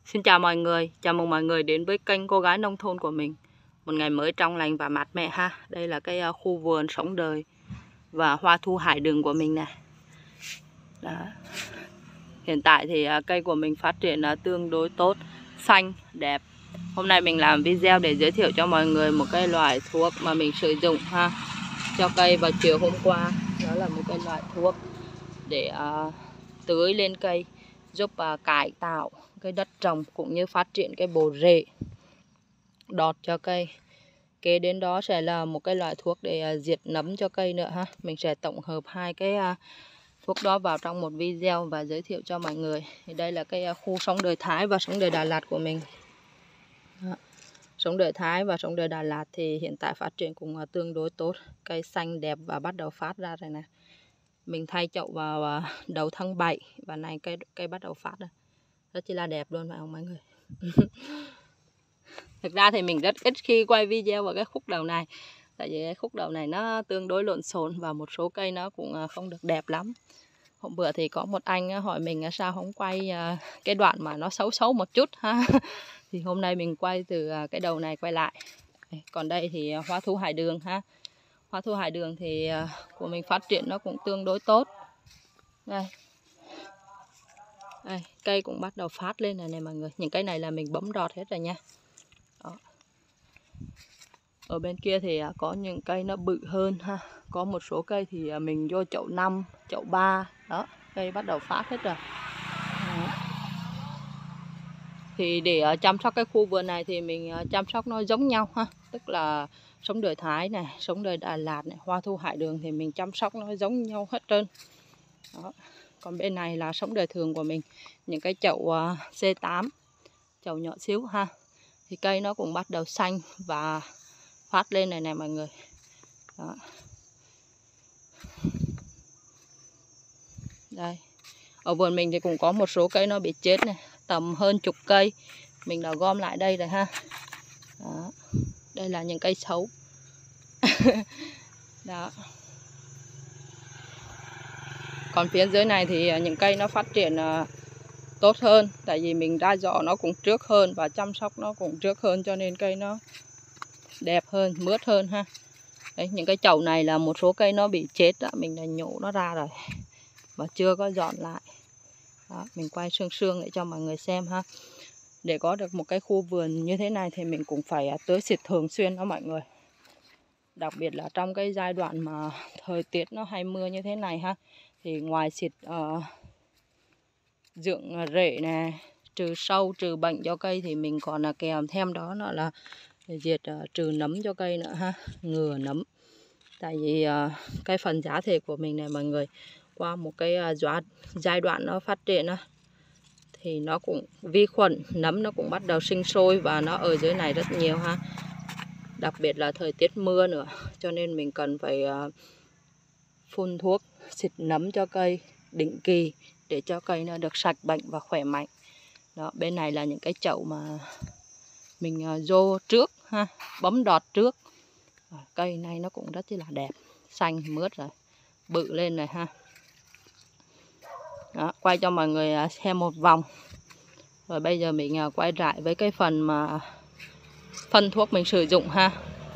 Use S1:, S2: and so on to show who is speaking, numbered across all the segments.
S1: Xin chào mọi người, chào mừng mọi người đến với kênh Cô Gái Nông Thôn của mình. Một ngày mới trong lành và mát mẻ ha. Đây là cái khu vườn sống đời và hoa thu hải đường của mình này. Đó. Hiện tại thì cây của mình phát triển tương đối tốt, xanh, đẹp. Hôm nay mình làm video để giới thiệu cho mọi người một cái loại thuốc mà mình sử dụng ha cho cây vào chiều hôm qua. Đó là một cái loại thuốc để tưới lên cây, giúp cải tạo cái đất trồng cũng như phát triển cái bộ rễ đọt cho cây. Kế đến đó sẽ là một cái loại thuốc để diệt nấm cho cây nữa ha. Mình sẽ tổng hợp hai cái thuốc đó vào trong một video và giới thiệu cho mọi người. Thì đây là cái khu sống đời Thái và sống đời Đà Lạt của mình. Đó. Sống đời Thái và sống đời Đà Lạt thì hiện tại phát triển cũng tương đối tốt. Cây xanh đẹp và bắt đầu phát ra rồi nè. Mình thay chậu vào đầu tháng 7 và này cây bắt đầu phát rồi. Rất chỉ là đẹp luôn phải không mọi người? Thực ra thì mình rất ít khi quay video vào cái khúc đầu này. Tại vì cái khúc đầu này nó tương đối lộn xộn và một số cây nó cũng không được đẹp lắm. Hôm bữa thì có một anh hỏi mình sao không quay cái đoạn mà nó xấu xấu một chút ha. Thì hôm nay mình quay từ cái đầu này quay lại. Còn đây thì hoa thu hải đường ha. Hoa thu hải đường thì của mình phát triển nó cũng tương đối tốt. Đây. Đây, cây cũng bắt đầu phát lên này mọi người. Những cây này là mình bấm đọt hết rồi nha. Đó. Ở bên kia thì có những cây nó bự hơn ha. Có một số cây thì mình vô chậu 5, chậu 3. Đó, cây bắt đầu phát hết rồi. Đó. Thì để chăm sóc cái khu vườn này thì mình chăm sóc nó giống nhau ha. Tức là sống đời Thái này, sống đời Đà Lạt này, hoa thu hải đường thì mình chăm sóc nó giống nhau hết trơn. Đó. Còn bên này là sống đời thường của mình. Những cái chậu C8, chậu nhỏ xíu ha. Thì cây nó cũng bắt đầu xanh và phát lên này mọi người. Đó. Đây. Ở vườn mình thì cũng có một số cây nó bị chết này, tầm hơn chục cây. Mình đã gom lại đây rồi ha. Đó. Đây là những cây xấu. Đó. Còn phía dưới này thì những cây nó phát triển tốt hơn. Tại vì mình ra giỏ nó cũng trước hơn và chăm sóc nó cũng trước hơn, cho nên cây nó đẹp hơn, mướt hơn ha. Đấy, những cái chậu này là một số cây nó bị chết đó, mình đã nhổ nó ra rồi và chưa có dọn lại. Đó, mình quay sương để cho mọi người xem ha. Để có được một cái khu vườn như thế này thì mình cũng phải tưới xịt thường xuyên đó mọi người. Đặc biệt là trong cái giai đoạn mà thời tiết nó hay mưa như thế này ha, thì ngoài xịt dưỡng rễ nè, trừ sâu, trừ bệnh cho cây thì mình còn kèm thêm đó là diệt trừ nấm cho cây nữa ha, ngừa nấm. Tại vì cái phần giá thể của mình này mọi người, qua một cái giai đoạn nó phát triển á, thì nó cũng vi khuẩn, nấm nó cũng bắt đầu sinh sôi và nó ở dưới này rất nhiều ha. Đặc biệt là thời tiết mưa nữa, cho nên mình cần phải phun thuốc xịt nấm cho cây định kỳ để cho cây nó được sạch bệnh và khỏe mạnh. Đó, bên này là những cái chậu mà mình vô trước ha, bấm đọt trước. Cây này nó cũng rất là đẹp, xanh mướt rồi, bự lên này ha. Đó, quay cho mọi người xem một vòng. Rồi bây giờ mình quay lại với cái phần mà phân thuốc mình sử dụng ha.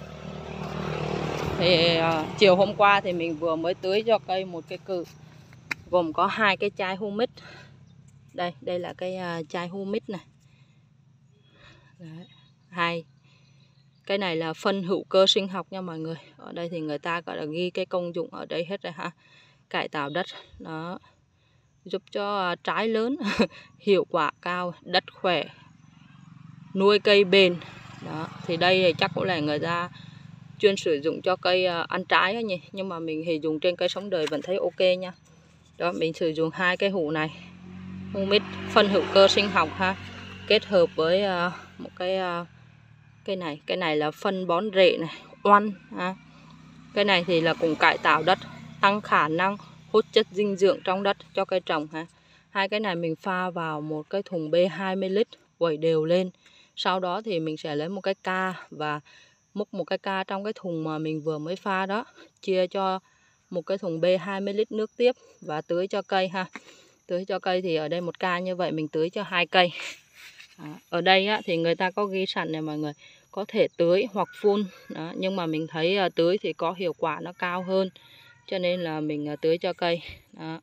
S1: Thì chiều hôm qua thì mình vừa mới tưới cho cây một cái cự, gồm có 2 cái chai humic. Đây là cái chai humic này. Đấy, 2. Cái này là phân hữu cơ sinh học nha mọi người. Ở đây thì người ta gọi là ghi cái công dụng ở đây hết rồi ha. Cải tạo đất, đó, giúp cho trái lớn, hiệu quả cao, đất khỏe, nuôi cây bền. Đó, thì đây thì chắc cũng là người ta chuyên sử dụng cho cây ăn trái ấy nhỉ. Nhưng mà mình thì dùng trên cây sống đời vẫn thấy ok nha. Đó, mình sử dụng 2 cái hũ này, humic phân hữu cơ sinh học ha, kết hợp với một cái này là phân bón rễ này, oăn ha. Cái này thì là cũng cải tạo đất, tăng khả năng hút chất dinh dưỡng trong đất cho cây trồng ha. 2 cái này mình pha vào một cái thùng bê 20 lít, quẩy đều lên. Sau đó thì mình sẽ lấy một cái ca và múc một cái ca trong cái thùng mà mình vừa mới pha đó, chia cho một cái thùng bê 20 lít nước tiếp và tưới cho cây ha. Tưới cho cây thì ở đây một ca như vậy mình tưới cho 2 cây. Ở đây á, thì người ta có ghi sẵn này mọi người, có thể tưới hoặc phun. Đó, nhưng mà mình thấy tưới thì có hiệu quả nó cao hơn, cho nên là mình tưới cho cây. Đó.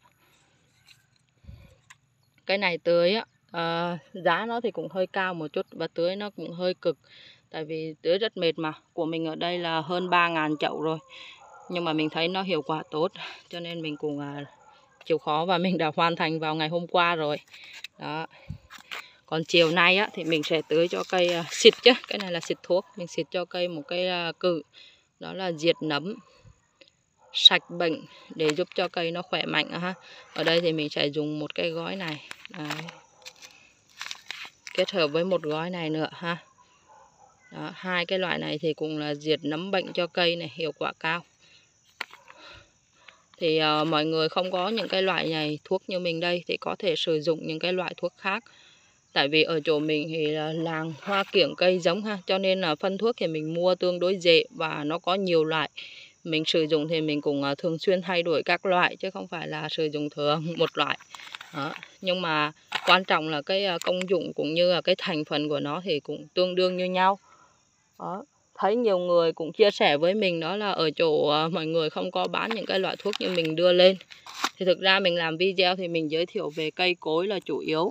S1: Cái này tưới á, giá nó thì cũng hơi cao một chút và tưới nó cũng hơi cực, tại vì tưới rất mệt mà. Của mình ở đây là hơn 3.000 chậu rồi, nhưng mà mình thấy nó hiệu quả tốt, cho nên mình cũng chịu khó và mình đã hoàn thành vào ngày hôm qua rồi. Đó. Còn chiều nay á, thì mình sẽ tưới cho cây xịt chứ, cái này là xịt thuốc. Mình xịt cho cây một cái cự, đó là diệt nấm, sạch bệnh để giúp cho cây nó khỏe mạnh ha. Ở đây thì mình sẽ dùng một cái gói này. Đấy. Kết hợp với một gói này nữa ha. Đó, hai cái loại này thì cũng là diệt nấm bệnh cho cây này, hiệu quả cao. Thì mọi người không có những cái loại này thuốc như mình đây thì có thể sử dụng những cái loại thuốc khác. Tại vì ở chỗ mình thì là làng hoa kiểng cây giống ha, cho nên là phân thuốc thì mình mua tương đối dễ và nó có nhiều loại. Mình sử dụng thì mình cũng thường xuyên thay đổi các loại chứ không phải là sử dụng thường một loại. Đó. Nhưng mà quan trọng là cái công dụng cũng như là cái thành phần của nó thì cũng tương đương như nhau. Đó. Thấy nhiều người cũng chia sẻ với mình đó là ở chỗ mọi người không có bán những cái loại thuốc như mình đưa lên. Thì thực ra mình làm video thì mình giới thiệu về cây cối là chủ yếu,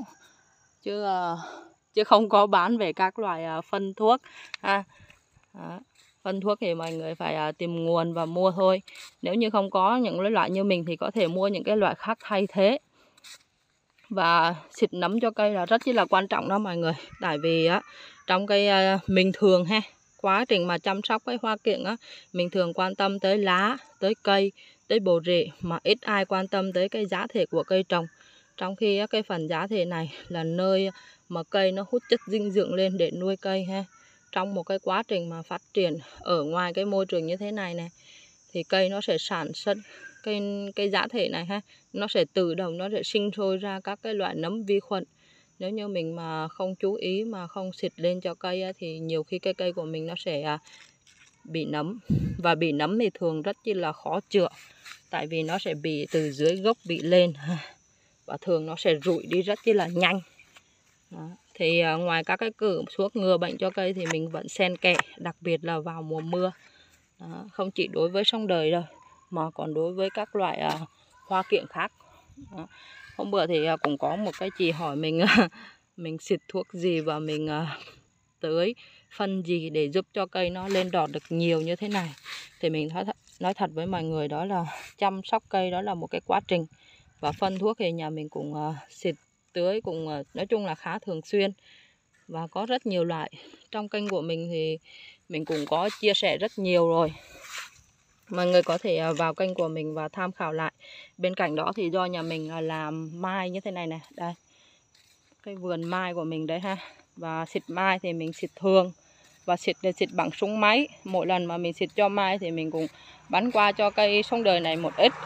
S1: chứ không có bán về các loại phân thuốc ha. Đó. Phân thuốc thì mọi người phải tìm nguồn và mua thôi. Nếu như không có những loại như mình thì có thể mua những cái loại khác thay thế. Và xịt nấm cho cây là rất là quan trọng đó mọi người. Tại vì á, trong cái mình thường ha, quá trình mà chăm sóc cái hoa kiểng á, mình thường quan tâm tới lá, tới cây, tới bộ rễ, mà ít ai quan tâm tới cái giá thể của cây trồng. Trong khi cái phần giá thể này là nơi mà cây nó hút chất dinh dưỡng lên để nuôi cây ha. Trong một cái quá trình mà phát triển ở ngoài cái môi trường như thế này này, thì cây nó sẽ sản xuất cái giá thể này ha, nó sẽ tự động nó sẽ sinh sôi ra các cái loại nấm vi khuẩn. Nếu như mình mà không chú ý mà không xịt lên cho cây thì nhiều khi cái cây của mình nó sẽ bị nấm. Và bị nấm thì thường rất là khó chữa, tại vì nó sẽ bị từ dưới gốc bị lên và thường nó sẽ rụi đi rất là nhanh. Đó. Thì ngoài các cái thuốc ngừa bệnh cho cây thì mình vẫn xen kẽ, đặc biệt là vào mùa mưa. Đó. Không chỉ đối với sông đời đâu mà còn đối với các loại hoa kiểng khác. Đó. Hôm bữa thì cũng có một cái chị hỏi mình mình xịt thuốc gì và mình tưới phân gì để giúp cho cây nó lên đọt được nhiều như thế này. Thì mình nói thật với mọi người đó là chăm sóc cây đó là một cái quá trình. Và phân thuốc thì nhà mình cũng xịt tưới cũng nói chung là khá thường xuyên. Và có rất nhiều loại. Trong kênh của mình thì mình cũng có chia sẻ rất nhiều rồi. Mọi người có thể vào kênh của mình và tham khảo lại. Bên cạnh đó thì do nhà mình làm mai như thế này này. Đây. Cái vườn mai của mình đấy ha. Và xịt mai thì mình xịt thường. Và xịt bằng súng máy. Mỗi lần mà mình xịt cho mai thì mình cũng bắn qua cho cây sông đời này một ít.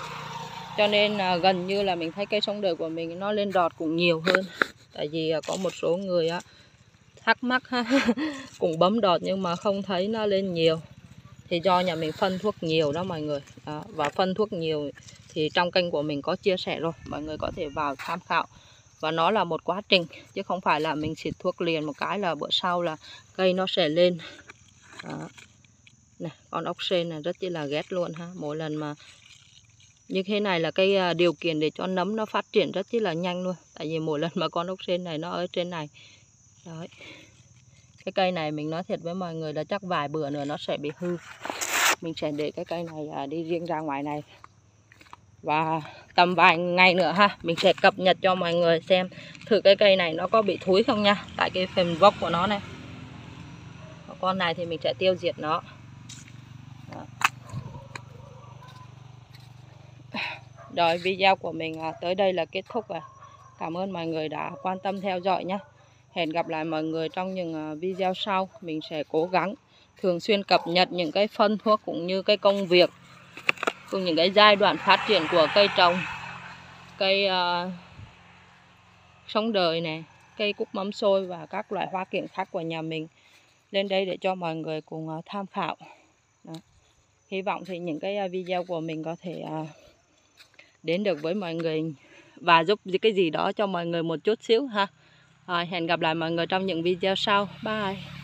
S1: Cho nên gần như là mình thấy cây sông đời của mình nó lên đọt cũng nhiều hơn. Tại vì có một số người thắc mắc ha, cũng bấm đọt nhưng mà không thấy nó lên nhiều. Thì do nhà mình phân thuốc nhiều đó mọi người. Đó, và phân thuốc nhiều thì trong kênh của mình có chia sẻ rồi. Mọi người có thể vào tham khảo. Và nó là một quá trình, chứ không phải là mình xịt thuốc liền một cái là bữa sau là cây nó sẽ lên. Đó. Này, con ốc sên này rất là ghét luôn ha. Mỗi lần mà như thế này là cái điều kiện để cho nấm nó phát triển rất là nhanh luôn. Tại vì mỗi lần mà con ốc sên này nó ở trên này. Đấy. Cái cây này mình nói thiệt với mọi người là chắc vài bữa nữa nó sẽ bị hư. Mình sẽ để cái cây này đi riêng ra ngoài này. Và tầm vài ngày nữa ha, mình sẽ cập nhật cho mọi người xem thử cái cây này nó có bị thúi không nha. Tại cái phần vốc của nó này. Con này thì mình sẽ tiêu diệt nó. Đó. Rồi video của mình tới đây là kết thúc rồi. Cảm ơn mọi người đã quan tâm theo dõi nhé. Hẹn gặp lại mọi người trong những video sau. Mình sẽ cố gắng thường xuyên cập nhật những cái phân thuốc cũng như cái công việc, cùng những cái giai đoạn phát triển của cây trồng, cây sông đời này, cây cúc mâm xôi và các loại hoa kiểng khác của nhà mình lên đây để cho mọi người cùng tham khảo. Đó. Hy vọng thì những cái video của mình có thể đến được với mọi người và giúp cái gì đó cho mọi người một chút xíu ha. Hẹn gặp lại mọi người trong những video sau. Bye.